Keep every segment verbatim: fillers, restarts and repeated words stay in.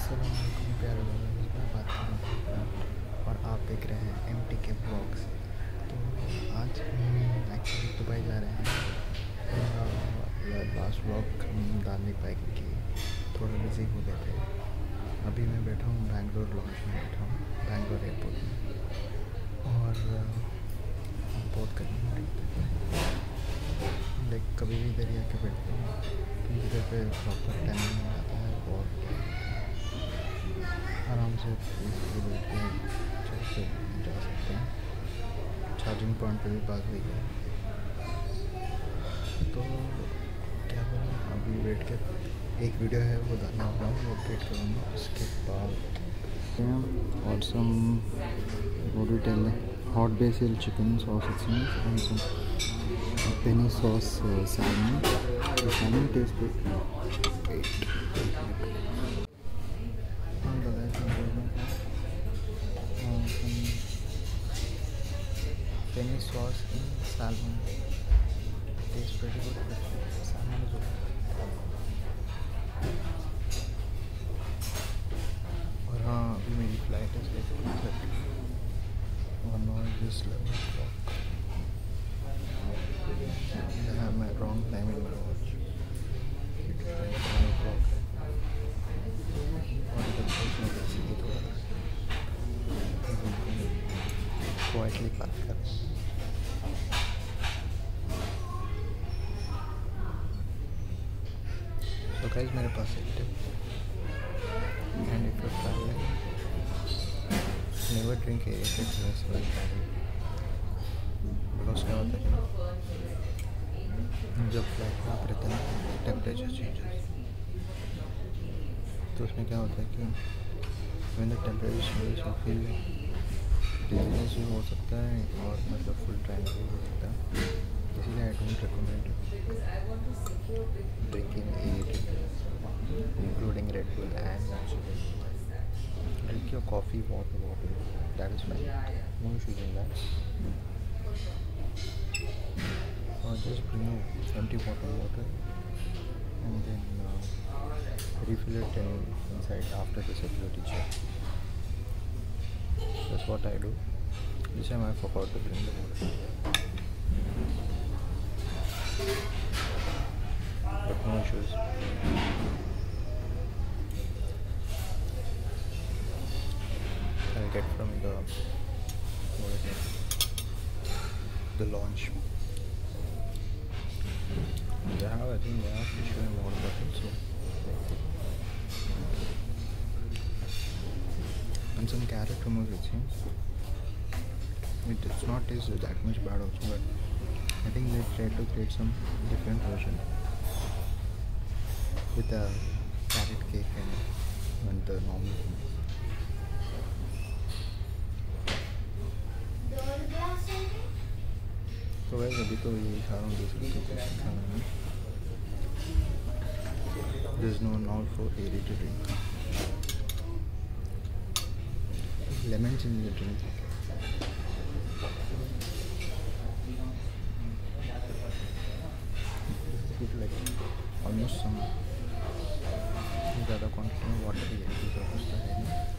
अस्सलाम वालेकुम प्यारे लोगों, मैं बात कर रहा हूँ और आप देख रहे हैं एम टी के ब्लॉग्स। तो आज हम एक्चुअली दुबई जा रहे हैं। लास्ट ब्लॉग हम डाल नहीं पाए क्योंकि थोड़ा बिजी हो गए थे। अभी मैं बैठा हूँ बैंगलोर लॉन्च में, बैठा हूँ बैंगलोर एयरपोर्ट में और बहुत गर्मी हो रही थी। लाइक कभी भी इधर ही आके बैठता हूँ क्योंकि इधर पे प्रॉपर टाइमिंग आता है और आराम से बैठ के चल के जा सकते हैं। चार्जिंग पॉइंट पे भी बात हुई है तो क्या बोलूँ, अभी बैठ के एक वीडियो है वो डालना होगा, वो अपडेट करूँगा। उसके बाद और सम what do you tell hot basil chicken sausages and some penny sauce uh, salmon. The salmon tastes good. Wait. Penny sauce in salmon tastes pretty good, but salmon is okay. और हाँ, अभी मेरी flight है like two thirty one hour this eleven o'clock. I have my wrong time in my watch. one o'clock और इधर पहुँचने के लिए थोड़ा क्वाइटली बात कर रहे हैं। तो गाइस, मेरे पास एक tip and if you traveling, never drink aerated drinks while traveling. Because क्या होता है कि जब फ्लाइट में आप रहते हैं ना, टेम्परेचर चेंजेस, तो उसमें क्या होता है कि when the temperature changes you feel dizziness भी हो सकता है और मतलब फुल टाइम भी हो सकता है। इसीलिए I don't recommend drinking aerated including Red Bull and drink your coffee water water that is fine, no issues in that. और just bring empty water water and then refill it in, inside after the security check. That's what I do. This time I forgot to bring the water, but no issues. I'll get from the what is it? The launch. They have, I think they have tissue and water bottles, so and some carrot hummus it seems. It does not taste that much bad also, but I think they try to create some different version with a carrot cake and, and the normal hummus. तो वैसे अभी तो यही खा रहा हूँ, दूसरे तो कुछ खाना नहीं। There is no knob for aerated drink. Lemons in the drink. Put like almost some ज़्यादा quantity में water ही है, दूसरा कुछ तो है नहीं।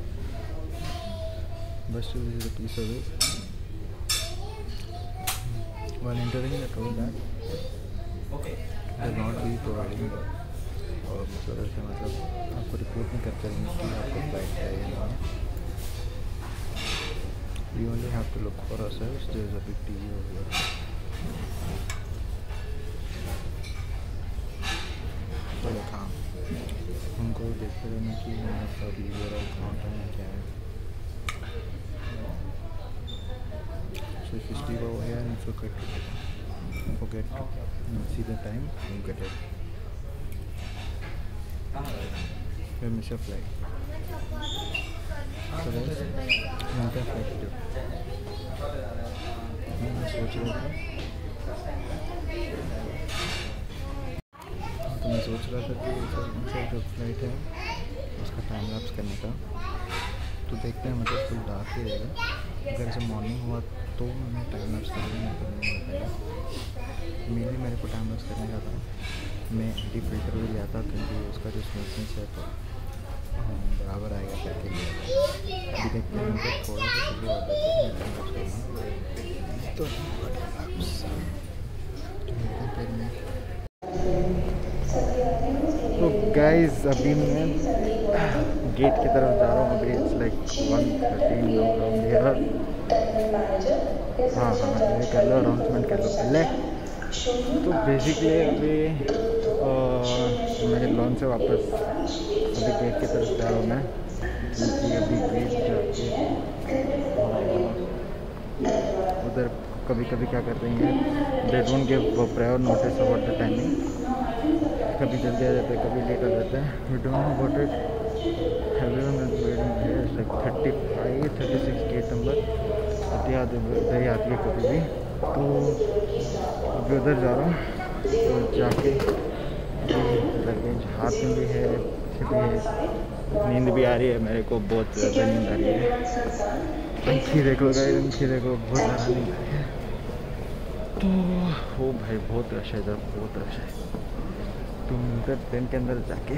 But still this is a piece of it. While entering the toll bag, they will not be providing और मतलब ऐसे मतलब आपको रिपोर्ट नहीं करते रहेंगे कि आपको फ्लाइट है या नहीं। We only have to look for ourselves. There is a big T V over here. तो हाँ, उनको देखते रहना कि मतलब लीवर और काउंटर में क्या है। So if you sleep over here and forget to forget to see the time, you get it. You miss your flight. So guys, उनका फ्लाइट टिप मैं सोच रहा था तो मैं सोच रहा था कि उनका जो फ्लाइट है उसका टाइम लैप्स करने का। तो देखते हैं, मतलब फुल डार्क ही रहेगा। अगर ऐसे मॉर्निंग हुआ तो मैं टाइम लैप्स करूँगा, नहीं तो नहीं हो पाएगा। मेनली मेरे को टाइम लैप्स करने का था। मैं डी फिल्टर भी लिया था क्योंकि उसका जो स्मूथनेस है तो बराबर आएगा करके लिया। अभी देखते हैं मुझे थोड़ा सा शुरू हो जाता है तो फिर में। तो गाइस अभी मैं गेट की तरफ जा रहा हूँ। अभी it's like one thirteen around here. हाँ हाँ ये कर लो, अनाउंसमेंट कर लो पहले। तो बेसिकली अभी मैं लॉन से वापस अभी गेट की तरफ जा रहा हूँ मैं, क्योंकि अभी गेट जाके उधर कभी कभी क्या करते हैं, they don't give prior notice about the timing. कभी जल्दी आ जाते हैं, कभी लेट आ जाते हैं। We don't know about it. Everyone is waiting here like thirty five thirty six gate number आती आती उधर ही आती है कभी भी। तो अभी उधर जा रहा हूँ, तो जाके लगेज हाथ में भी है, भी है। नींद भी आ रही है मेरे को, बहुत ज़्यादा नींद आ रही है। पंखी देखो गाइस, पंखी देखो, बहुत ज़्यादा नींद आ रही है। तो वो भाई बहुत रश है इधर, बहुत रश है। तुम इधर ट्रेन के अंदर जाके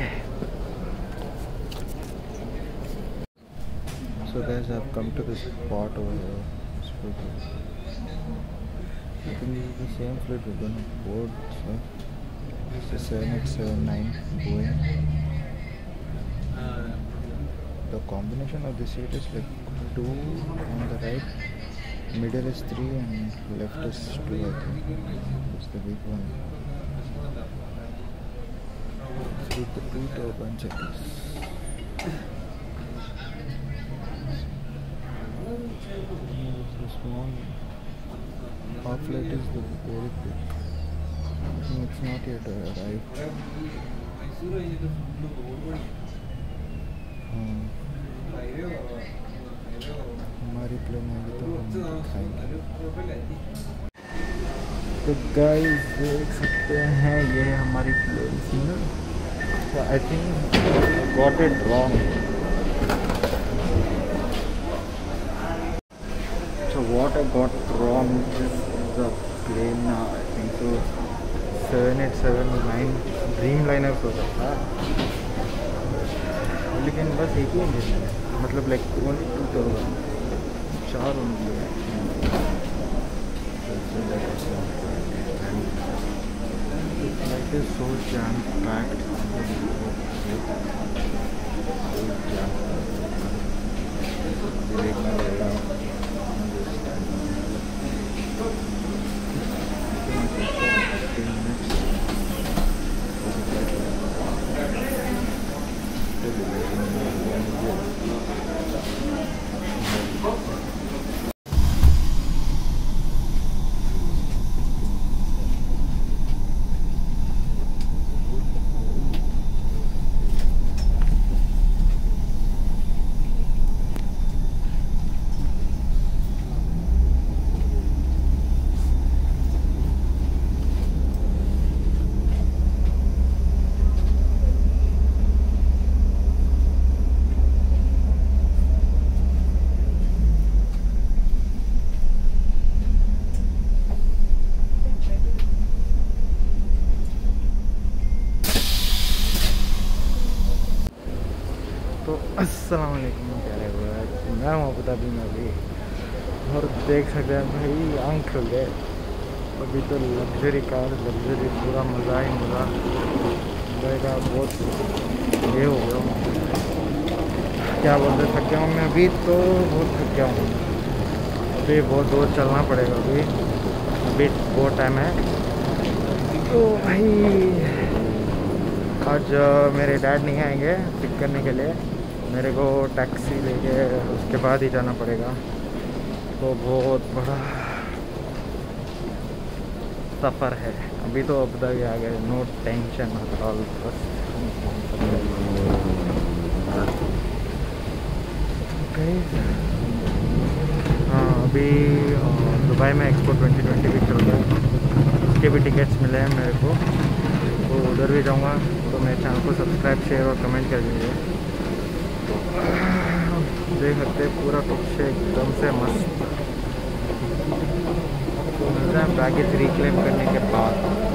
so guys I have come to this spot over here. I think this is the same flight we're gonna board, so this is seven eight seven nine Boeing. The combination of the seat is like two on the right, middle is three and left is two, I think. It's the big one. It's with the two turbine checkers. The small half flight is the very big. I think it's not yet arrived. हाँ हमारी plane आएगी तो हम दिखाएंगे। तो guys देख सकते हैं ये हमारी plane single. I think got it wrong. So what I got wrong is the plane. uh, I think so seven eight seven nine Dreamliner सोचा था, लेकिन बस एक ही इंजन है, मतलब लाइक ओनली टू टर्बो, चार उनकी है। It is so jam packed. देखना पड़ेगा। तो अस्सलाम वालेकुम प्यारे भाई, मैं हूँ अबू धाबी में अभी, और देख सकते हैं भाई आँख खुल गए। अभी तो लग्जरी कार, लग्जरी पूरा मज़ा ही मज़ा का बहुत ये हो गया हूँ, क्या बोलते थक गया हूँ मैं अभी तो, बहुत थक गया हूँ। अभी बहुत दूर चलना पड़ेगा, अभी अभी बहुत टाइम है। तो भाई आज मेरे डैड नहीं आएंगे पिक करने के लिए, मेरे को टैक्सी लेके उसके बाद ही जाना पड़ेगा। तो बहुत बड़ा सफ़र है। अभी तो अब तक आ गए, नो टेंशन एट ऑल। बस हाँ अभी दुबई में एक्सपो ट्वेंटी ट्वेंटी भी चल रहा है, उसके भी टिकट्स मिले हैं मेरे को, तो उधर भी जाऊँगा। तो मेरे चैनल को सब्सक्राइब शेयर और कमेंट कर दीजिए। तो देख सकते हैं पूरा कुछ एकदम से मस्त। तो मिलते हैं बैगेज रिक्लेम करने के बाद।